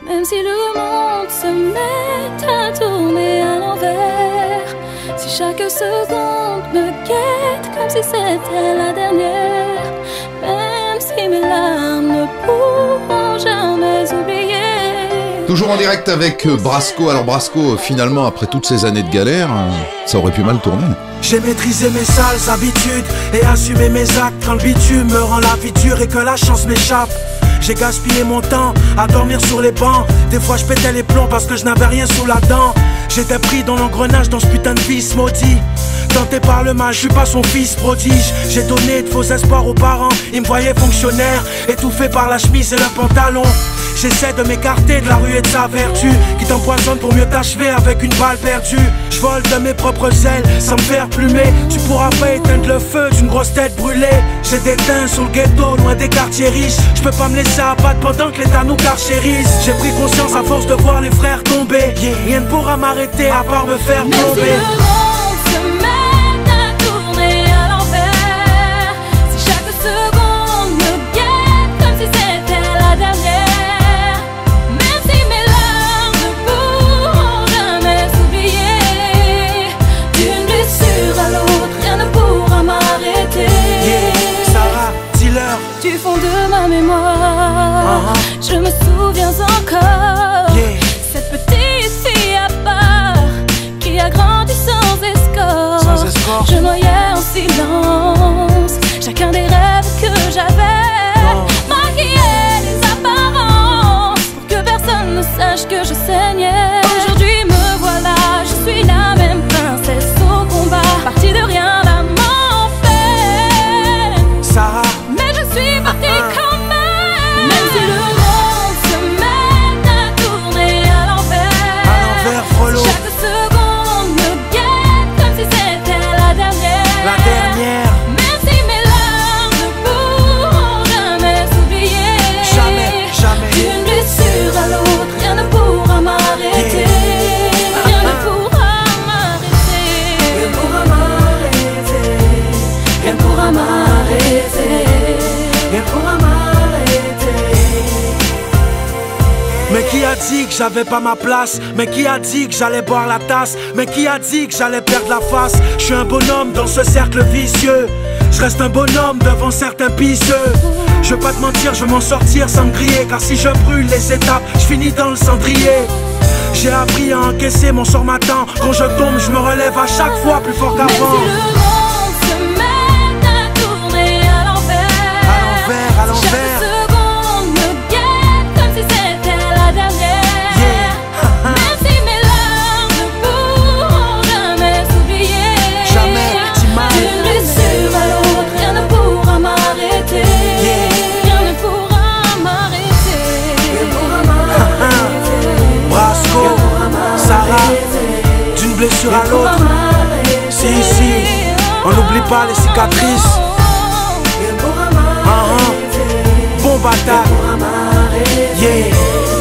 Même si le monde se met à tourner à l'envers, si chaque seconde me guette comme si c'était la dernière, même si mes larmes ne pourront jamais oublier. Toujours en direct avec Brasco. Alors Brasco, finalement, après toutes ces années de galère, ça aurait pu mal tourner. J'ai maîtrisé mes sales habitudes et assumé mes actes quand le bitume me rend la vie dure et que la chance m'échappe. J'ai gaspillé mon temps à dormir sur les bancs. Des fois je pétais les plombs parce que je n'avais rien sous la dent. J'étais pris dans l'engrenage dans ce putain de vice maudit. Tenté par le mal, je suis pas son fils prodige. J'ai donné de faux espoirs aux parents. Ils me voyaient fonctionnaire, étouffé par la chemise et le pantalon. J'essaie de m'écarter de la rue et de sa vertu qui t'empoisonne pour mieux t'achever avec une balle perdue. Je vole de mes propres ailes sans me faire plumer. Tu pourras pas éteindre le feu d'une grosse tête brûlée. J'ai des teints sur le ghetto, loin des quartiers riches. Je peux pas me laisser abattre pendant que l'État nous carchérise. J'ai pris conscience à force de voir les frères tomber. Rien ne pourra m'arrêter à part me faire tomber. Du fond de ma mémoire, je me souviens encore cette petite fille à part qui a grandi sans escorte. Je noyais en silence chacun des rêves que j'avais, maquillais les apparences pour que personne ne sache que je saignais. Aujourd'hui me voilà, je suis la même princesse au combat, partie de rien, la mort fait. Sarah, mais qui a dit que j'avais pas ma place? Mais qui a dit que j'allais boire la tasse? Mais qui a dit que j'allais perdre la face? Je suis un bonhomme dans ce cercle vicieux. Je reste un bonhomme devant certains pisseux. Je veux pas te mentir, je veux m'en sortir sans me griller. Car si je brûle les étapes, je finis dans le cendrier. J'ai appris à encaisser, mon sort m'attend. Quand je tombe, je me relève à chaque fois plus fort qu'avant. D'une blessure à l'autre, si, on n'oublie pas les cicatrices. Bon bâtard, yeah.